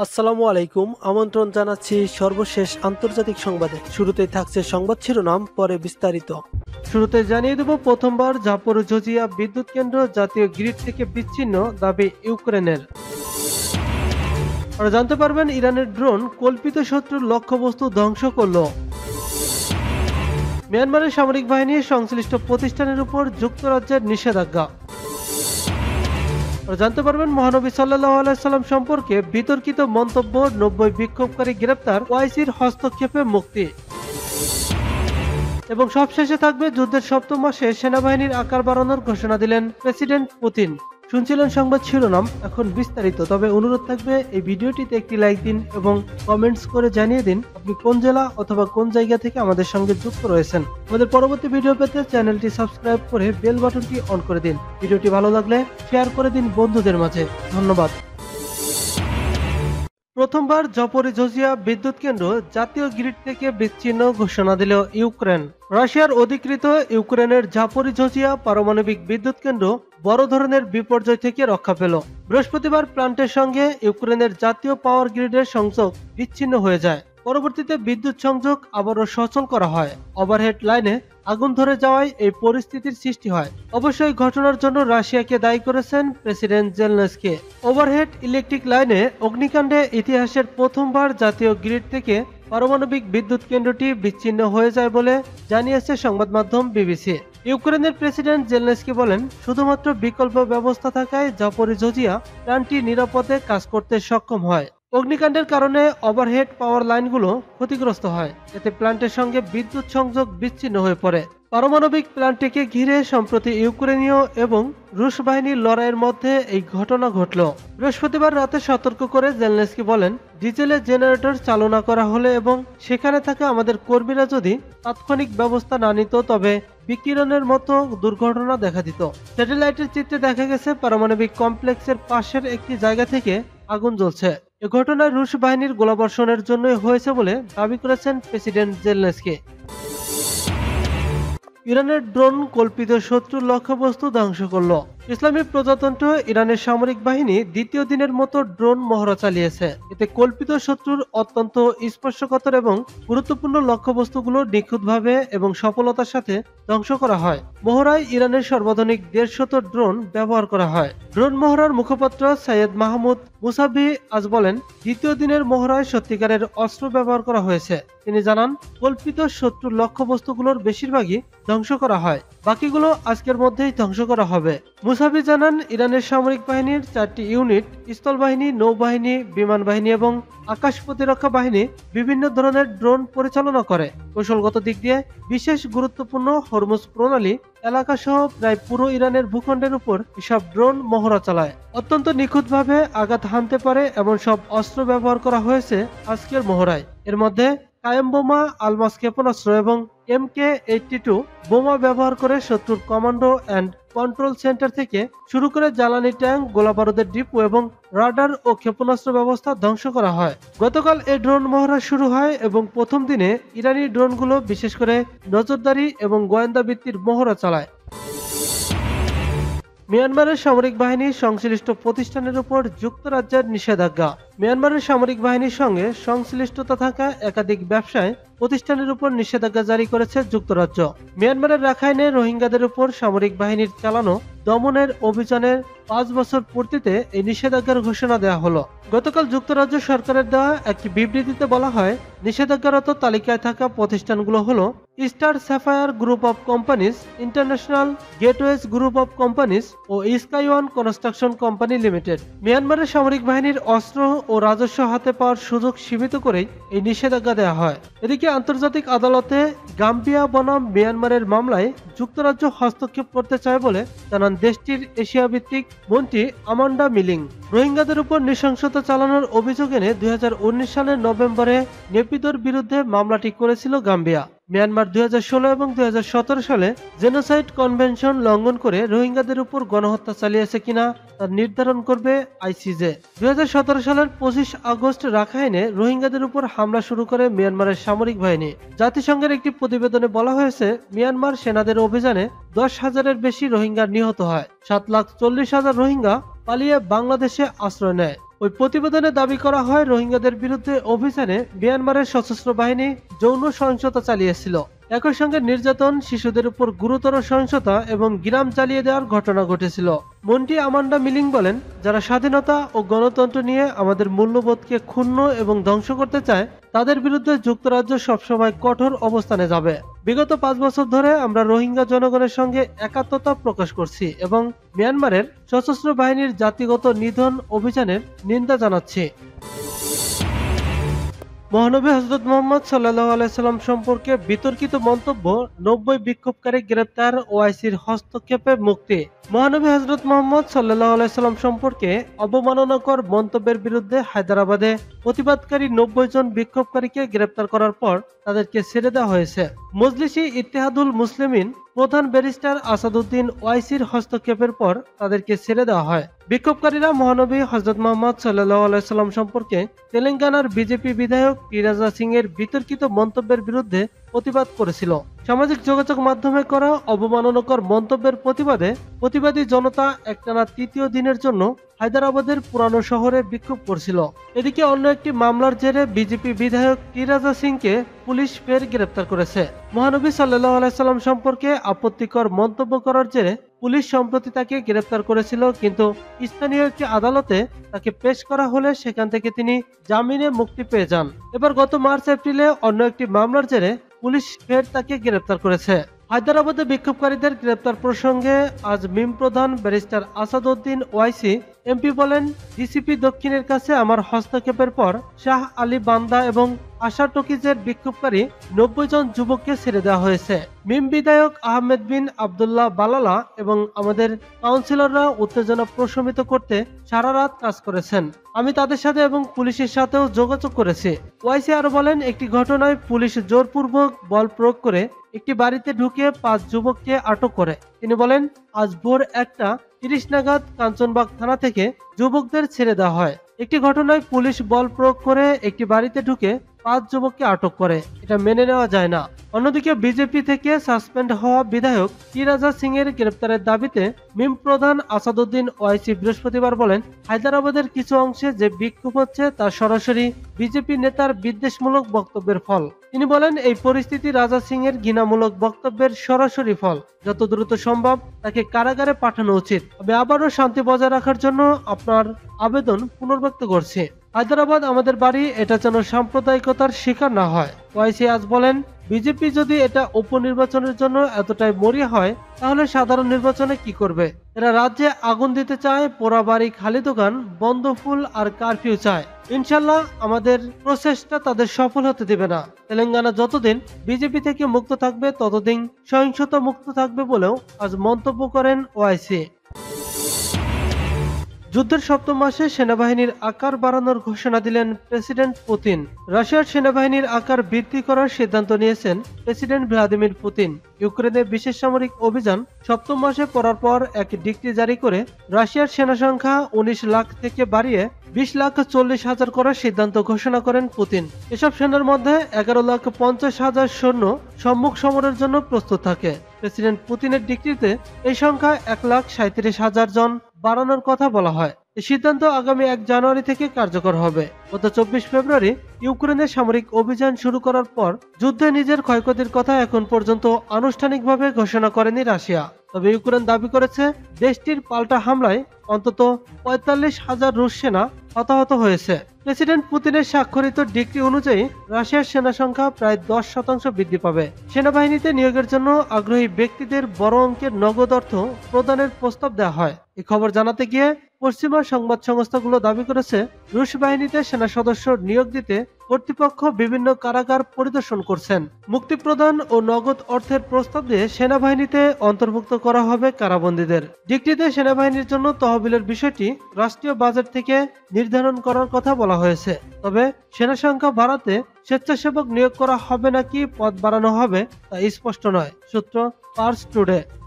আসসালামু আলাইকুম। আমন্ত্রণ জানাচ্ছি সর্বশেষ আন্তর্জাতিক সংবাদে। শুরুতেই থাকছে সংবাদ শিরোনাম, পরে বিস্তারিত। শুরুতে জানিয়ে দেব, প্রথমবার জাপোরিঝিয়া বিদ্যুৎ কেন্দ্র জাতীয় গ্রিড থেকে বিচ্ছিন্ন, দাবি ইউক্রেনের। আর জানতে পারবেন, ইরানের ড্রোন কল্পিত শত্রুর লক্ষ্যবস্তু ধ্বংস করল। মিয়ানমারের সামরিক বাহিনী সংশ্লিষ্ট প্রতিষ্ঠানের উপর যুক্তরাজ্যের নিষেধাজ্ঞা। জানতে পারবেন, মহানবী সাল্লাল্লাহু আলাইহি সাল্লাম সম্পর্কে বিতর্কিত মন্তব্য, 90 বিক্ষোভকারী গ্রেপ্তার, ওআইসির হস্তক্ষেপে মুক্তি। এবং সবশেষে থাকবে, যুদ্ধের সপ্তম মাসে সেনাবাহিনীর আকার বাড়ানোর ঘোষণা দিলেন প্রেসিডেন্ট পুতিন। শুনছিলেন সংবাদ শিরোনাম, এখন বিস্তারিত। তবে অনুরোধ থাকবে, এই ভিডিওটিতে একটি লাইক দিন এবং কমেন্টস করে জানিয়ে দিন আপনি কোন জেলা অথবা কোন জায়গা থেকে আমাদের সঙ্গে যুক্ত রয়েছেন। আমাদের পরবর্তী ভিডিও পেতে চ্যানেলটি সাবস্ক্রাইব করে বেল বাটনটি অন করে দিন। ভিডিওটি ভালো লাগলে শেয়ার করে দিন বন্ধুদের মাঝে। ধন্যবাদ। প্রথমবার জাপোরিঝিয়া বিদ্যুৎ কেন্দ্র জাতীয় গ্রিড থেকে বিচ্ছিন্ন ঘোষণা দিল ইউক্রেন। রাশিয়ার অধিকৃত ইউক্রেনের জাপোরিঝিয়া পারমাণবিক বিদ্যুৎ কেন্দ্র বড় ধরনের বিপর্যয় থেকে রক্ষা পেল। বৃহস্পতিবার প্ল্যান্টের সঙ্গে ইউক্রেনের জাতীয় পাওয়ার গ্রিডের সংযোগ বিচ্ছিন্ন হয়ে যায়। পরবর্তীতে বিদ্যুৎ সংযোগ আবারও সচল করা হয়। ওভারহেড লাইনে আগুন ধরে যাওয়ায় এই পরিস্থিতির সৃষ্টি হয়। অবশ্যই ঘটনার জন্য রাশিয়াকে দায়ী করেছেন প্রেসিডেন্ট জেলেনস্কি। ওভারহেড ইলেকট্রিক লাইনে অগ্নিকাণ্ডে ইতিহাসের প্রথমবার জাতীয় গ্রিড থেকে পারমাণবিক বিদ্যুৎ কেন্দ্রটি বিচ্ছিন্ন হয়ে যায় বলে জানিয়েছে সংবাদ মাধ্যম বিবিসি। ইউক্রেনের প্রেসিডেন্ট জেলেনস্কি বলেন, শুধুমাত্র বিকল্প ব্যবস্থা থাকায় জাপোরিঝিয়া প্ল্যান্টটি নিরাপদে কাজ করতে সক্ষম হয়। অগ্নিকাণ্ডের কারণে ওভারহেড পাওয়ার লাইনগুলো ক্ষতিগ্রস্ত হয়, এতে প্ল্যান্টের সঙ্গে বিদ্যুৎ সংযোগ বিচ্ছিন্ন হয়ে পড়ে। পারমাণবিক প্ল্যান্টটিকে ঘিরে সম্প্রতি ইউক্রেনীয় এবং রুশ বাহিনীর লড়াইয়ের মধ্যে এই ঘটনা ঘটল। বৃহস্পতিবার রাতে সতর্ক করে জেলেনস্কি বলেন, ডিজেলের জেনারেটর চালনা করা হলে এবং সেখানে থাকা আমাদের কর্মীরা যদি তাৎক্ষণিক ব্যবস্থা না নিত, তবে বিকিরণের মতো দুর্ঘটনা দেখা দিত। স্যাটেলাইটের চিত্রে দেখা গেছে পারমাণবিক কমপ্লেক্সের পাশের একটি জায়গা থেকে আগুন জ্বলছে। এ ঘটনায় রুশ বাহিনীর গোলাবর্ষণের জন্যই হয়েছে বলে দাবি করেছেন প্রেসিডেন্ট জেলেনস্কি। ইরানের ড্রোন কল্পিত শত্রুর লক্ষ্যবস্তু ধ্বংস করল। ইসলামী প্রজাতন্ত্র ইরানের সামরিক বাহিনী দ্বিতীয় দিনের মতো ড্রোন মহড়া চালিয়েছে। এতে কল্পিত শত্রুর অত্যন্ত স্পর্শকাতর এবং গুরুত্বপূর্ণ লক্ষ্যবস্তুগুলো নিখুঁতভাবে এবং সফলতার সাথে ধ্বংস করা হয়। মহড়ায় ইরানের সর্বাধুনিক 150 ড্রোন ব্যবহার করা হয়। ড্রোন মহড়ার মুখপাত্র সৈয়দ মাহমুদ মুসাবি আজ বলেন, দ্বিতীয় দিনের মহড়ায় সত্যিকারের অস্ত্র ব্যবহার করা হয়েছে। তিনি জানান, কল্পিত শত্রুর লক্ষ্যবস্তুগুলোর বেশিরভাগই ধ্বংস করা হয়, বাকিগুলো আজকের মধ্যেই ধ্বংস করা হবে। মুসাবি জানান, ইরানের সামরিক বাহিনীর 4টি ইউনিট স্থলবাহিনী, নৌবাহিনী, বিমান বাহিনী এবং আকাশ প্রতিরক্ষা বাহিনী বিভিন্ন ধরনের ড্রোন পরিচালনা করে। কৌশলগত দিক দিয়ে বিশেষ গুরুত্বপূর্ণ হরমুজ প্রণালী এলাকা সহ প্রায় পুরো ইরানের ভূখণ্ডের উপর এসব ড্রোন মহড়া চালায়। অত্যন্ত নিখুঁতভাবে আঘাত হানতে পারে এমন সব অস্ত্র ব্যবহার করা হয়েছে আজকের মহড়ায়। এর মধ্যে কায়েম বোমা, আলমাস ক্ষেপণাস্ত্র এবং MK-82 বোমা ব্যবহার করে শত্রুর কমান্ডো অ্যান্ড কন্ট্রোল সেন্টার থেকে শুরু করে জ্বালানি ট্যাঙ্ক, গোলাবারুদের ডিপো এবং রাডার ও ক্ষেপণাস্ত্র ব্যবস্থা ধ্বংস করা হয়। গতকাল এই ড্রোন মহড়া শুরু হয় এবং প্রথম দিনে ইরানি ড্রোনগুলো বিশেষ করে নজরদারি এবং গোয়েন্দা ভিত্তির মহড়া চালায়। মিয়ানমারের সামরিক বাহিনী সংশ্লিষ্ট প্রতিষ্ঠানের উপর যুক্তরাজ্যের নিষেধাজ্ঞা। মিয়ানমারের সামরিক বাহিনীর সঙ্গে সংশ্লিষ্টতা থাকা একাধিক ব্যবসায় প্রতিষ্ঠানের উপর নিষেধাজ্ঞা জারি করেছে যুক্তরাজ্য। মিয়ানমারের রাখাইনে রোহিঙ্গাদের উপর সামরিক বাহিনীর চালানো দমনের অভিযানের 5 বছর পূর্তিতে এই নিষেধাজ্ঞার ঘোষণা দেওয়া হলো। গতকাল যুক্তরাজ্য সরকারের দেওয়া একটি বিবৃতিতে বলা হয়, নিষেধাজ্ঞারত তালিকায় থাকা প্রতিষ্ঠানগুলো হলো Star Sapphire group of companies, International Gateways group of companies ও স্কাইওয়ান কনস্ট্রাকশন কোম্পানি লিমিটেড। মিয়ানমারের সামরিক বাহিনীর অস্ত্র ও রাজস্ব হাতে পাওয়ার সুযোগ সীমিত করেই এই নিষেধাজ্ঞা দেওয়া হয়। এদিকে আন্তর্জাতিক আদালতে গাম্বিয়া বনাম মিয়ানমারের মামলায় যুক্তরাজ্য হস্তক্ষেপ করতে চায় বলে জানান দেশটির এশিয়া ভিত্তিক মন্ত্রী আমান্ডা মিলিং। রোহিঙ্গাদের উপর নৃশংসতা চালানোর অভিযোগ এনে 2019 সালের নভেম্বরে নেপিদোর বিরুদ্ধে মামলাটি করেছিল গাম্বিয়া। মিয়ানমার 2016 এবং 2017 সালে জেনোসাইড কনভেনশন লঙ্ঘন করে রোহিঙ্গাদের উপর গণহত্যা চালিয়েছে কিনা তা নির্ধারণ করবে আইসিজে। 2017 সালের 25 আগস্ট রাখাইনে রোহিঙ্গাদের উপর হামলা শুরু করে মিয়ানমারের সামরিক বাহিনী। জাতিসংঘের একটি প্রতিবেদনে বলা হয়েছে, মিয়ানমার সেনাদের অভিযানে 10,000-এর বেশি রোহিঙ্গা নিহত হয়। 7,40,000 রোহিঙ্গা পালিয়ে বাংলাদেশে আশ্রয় নেয়। ওই প্রতিবেদনে দাবি করা হয় রোহিঙ্গাদের বিরুদ্ধে অভিযানে মিয়ানমারের সশস্ত্র বাহিনী যৌন সহিংসতা চালিয়েছিল। একই সঙ্গে নির্যাতন, শিশুদের উপর গুরুতর সহিংসতা এবং গ্রাম জ্বালিয়ে দেওয়ার ঘটনা ঘটেছিল। মন্টি আমান্ডা মিলিং বলেন, যারা স্বাধীনতা ও গণতন্ত্র নিয়ে আমাদের মূল্যবোধকে ক্ষুণ্ণ এবং ধ্বংস করতে চায় তাদের বিরুদ্ধে যুক্তরাজ্য সবসময় কঠোর অবস্থানে যাবে। বিগত 5 বছর ধরে আমরা রোহিঙ্গা জনগণের সঙ্গে একাত্মতা প্রকাশ করছি এবং মিয়ানমারের সশস্ত্র বাহিনীর জাতিগত নিধন অভিযানের নিন্দা জানাচ্ছি। মহানবী হযরত মুহাম্মদ সাল্লাল্লাহু আলাইহি সাল্লাম সম্পর্কে বিতর্কিত মন্তব্য, 90 বিক্ষোভকারী গ্রেপ্তার, ওআইসির হস্তক্ষেপে মুক্তি। মহানবী হযরত মুহাম্মদ সাল্লাল্লাহু আলাইহি সাল্লাম সম্পর্কে অবমাননাকর মন্তব্যের বিরুদ্ধে হায়দ্রাবাদে প্রতিবাদকারী 90 জন বিক্ষোভকারীকে গ্রেপ্তার করার পর তাদেরকে ছেড়ে দেওয়া হয়েছে। মজলিসি ইত্তেহাদুল মুসলিমিন প্রধান ব্যারিস্টার আসাদুদ্দিন ওয়াইসির হস্তক্ষেপের পর তাদেরকে ছেড়ে দেওয়া হয়। বিক্ষোভকারীরা মহানবী হযরত মুহাম্মদ সাল্লাল্লাহু আলাইহি সাল্লাম সম্পর্কে তেলেঙ্গানার বিজেপি বিধায়ক টি রাজা সিং এর বিতর্কিত মন্তব্যের বিরুদ্ধে প্রতিবাদ করেছিল। সামাজিক যোগাযোগ মাধ্যমে করা অবমাননাকর মন্তব্যের প্রতিবাদে প্রতিবাদী জনতা একটানা 3য় দিনের জন্য হায়দ্রাবাদের পুরানো শহরে বিক্ষোভ করছিল। এদিকে অন্য একটি মামলার জেরে বিজেপি বিধায়ক টি রাজা সিংকে পুলিশ ফের গ্রেপ্তার করেছে। মহানবী সাল্লাল্লাহু আলাইহি সাল্লাম সম্পর্কে আপত্তিকর মন্তব্য করার জেরে পুলিশ সম্প্রতি তাকে গ্রেপ্তার করেছিল, কিন্তু স্থানীয় একটি আদালতে তাকে পেশ করা হলে সেখান থেকে তিনি জামিনে মুক্তি পেয়ে যান। এবার গত মার্চ-এপ্রিলে অন্য একটি মামলার জেরে পুলিশ ফের তাকে গ্রেপ্তার করেছে। হায়দ্রাবাদে বিক্ষোভকারীদের গ্রেপ্তার প্রসঙ্গে আজ মিম প্রধান ব্যারিস্টার আসাদউদ্দিন ওয়াইসি এমপি বলেন, ডিসিপি দক্ষিণের কাছে আমার হস্তক্ষেপের পর শাহ আলী বান্দা এবং আশা টকিজের বিক্ষোভকারী 90 জন যুবককে ছেড়ে দেওয়া হয়েছে। মিম বিধায়ক আহমেদ বিন আবদুল্লাহ বালালা এবং আমাদের কাউন্সিলররা উত্তেজনা প্রশমিত করতে সারা রাত কাজ করেছেন। আমি তাদের সাথে এবং পুলিশের সাথেও যোগাযোগ করেছি। ওয়াইসি আরো বলেন, একটি ঘটনায় পুলিশ জোরপূর্বক বল প্রয়োগ করে একটি বাড়িতে ঢুকে 5 যুবককে আটক করে। তিনি বলেন, আজ ভোর 1টা 30 নাগাদ কাঞ্চনবাগ থানা থেকে যুবকদের ছেড়ে দেওয়া হয়। একটি ঘটনায় পুলিশ বল প্রয়োগ করে একটি বাড়িতে ঢুকে 5 যুবককে আটক করে, এটা মেনে নেওয়া যায় না। অন্যদিকে বিজেপি থেকে সাসপেন্ড হওয়া বিধায়ক টি রাজা সিং এর গ্রেপ্তারের দাবিতে মিম প্রধান আসাদউদ্দিন ওয়াইসি বৃহস্পতিবার বলেন, হায়দ্রাবাদের কিছু অংশে যে বিক্ষোভ হচ্ছে তা সরাসরি বিজেপি নেতার বিদ্বেষমূলক বক্তব্যের ফল। তিনি বলেন, এই পরিস্থিতি রাজা সিং এর ঘৃণামূলক বক্তব্যের সরাসরি ফল। যত দ্রুত সম্ভব তাকে কারাগারে পাঠানো উচিত। আমি আবারও শান্তি বজায় রাখার জন্য আপনার আবেদন পুনর্ব্যক্ত করছি। হায়দ্রাবাদ আমাদের বাড়ি, এটা যেন সাম্প্রদায়িকতার শিকার না হয়। ওয়াইসি আজ বলেন, বিজেপি যদি এটা উপনির্বাচনের জন্য এতটাই মরিয়া হয় তাহলে সাধারণ নির্বাচনে কি করবে? এরা রাজ্যে আগুন দিতে চায়, পোড়া বাড়ি, খালি দোকান, বন্ধ ফুল আর কারফিউ চায়। ইনশাল্লাহ আমাদের প্রচেষ্টা তাদের সফল হতে দেবে না। তেলেঙ্গানা যতদিন বিজেপি থেকে মুক্ত থাকবে ততদিন সহিংসতা মুক্ত থাকবে বলেও আজ মন্তব্য করেন ওয়াইসি। যুদ্ধের 7ম মাসে সেনাবাহিনীর আকার বাড়ানোর ঘোষণা দিলেন প্রেসিডেন্ট পুতিন। রাশিয়ার সেনাবাহিনীর আকার বৃদ্ধি করার সিদ্ধান্ত নিয়েছেন প্রেসিডেন্ট ভ্লাদিমির পুতিন। ইউক্রেনে বিশেষ সামরিক অভিযান 7ম মাসে পড়ার পর এক ডিক্রি জারি করে রাশিয়ার সেনা সংখ্যা 19 লাখ থেকে বাড়িয়ে 20,40,000 করার সিদ্ধান্ত ঘোষণা করেন পুতিন। এসব সেনার মধ্যে 11,50,000 সৈন্য সম্মুখ সমরের জন্য প্রস্তুত থাকে। প্রেসিডেন্ট পুতিনের ডিক্রিতে এই সংখ্যা 1,37,000 জন বাড়ানোর কথা বলা হয়। এই সিদ্ধান্ত আগামী 1 জানুয়ারি থেকে কার্যকর হবে। গত 24 ফেব্রুয়ারি ইউক্রেনে সামরিক অভিযান শুরু করার পর যুদ্ধে নিজের ক্ষয়ক্ষতির কথা এখন পর্যন্ত আনুষ্ঠানিকভাবে ঘোষণা করেনি রাশিয়া। তবে ইউক্রেন দাবি করেছে দেশটির পাল্টা হামলায় অন্তত 45,000 রুশ সেনা হতাহত হয়েছে। প্রেসিডেন্ট পুতিনের স্বাক্ষরিত ডিক্রি অনুযায়ী রাশিয়ার সেনা সংখ্যা প্রায় 10% বৃদ্ধি পাবে। সেনাবাহিনীতে নিয়োগের জন্য আগ্রহী ব্যক্তিদের বড় অঙ্কের নগদ অর্থ প্রদানের প্রস্তাব দেওয়া হয়। এই খবর জানাতে গিয়ে পশ্চিমা সংবাদ সংস্থাগুলো দাবি করেছে, রুশ বাহিনীতে সেনা সদস্য নিয়োগ দিতে কর্তৃপক্ষ বিভিন্ন কারাগার পরিদর্শন করছেন। মুক্তি প্রদান ও নগদ অর্থের প্রস্তাব দিয়ে সেনাবাহিনীতে অন্তর্ভুক্ত করা হবে কারাবন্দীদের। ডিক্রিতে সেনাবাহিনীর জন্য তহবিলের বিষয়টি রাষ্ট্রীয় বাজেট থেকে নির্ধারণ করার কথা বলা হয়েছে। তবে সেনা সংখ্যা বাড়াতে স্বেচ্ছাসেবক নিয়োগ করা হবে নাকি পদ বাড়ানো হবে তা স্পষ্ট নয়। সূত্র পার্স টুডে।